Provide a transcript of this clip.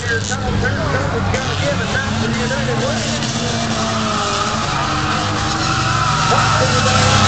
here, Tom Turnbull's got to give it back to the United Way.